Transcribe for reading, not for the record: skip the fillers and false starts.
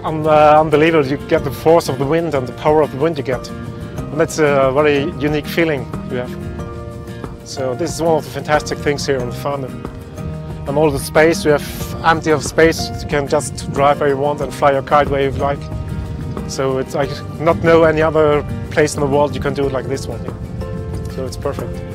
unbelievable. You get the force of the wind and the power of the wind you get. And that's a very unique feeling you have. So this is one of the fantastic things here on the farm. And all the space, you have empty of space, you can just drive where you want and fly your kite where you like. So I not know any other place in the world you can do it like this one here. So it's perfect.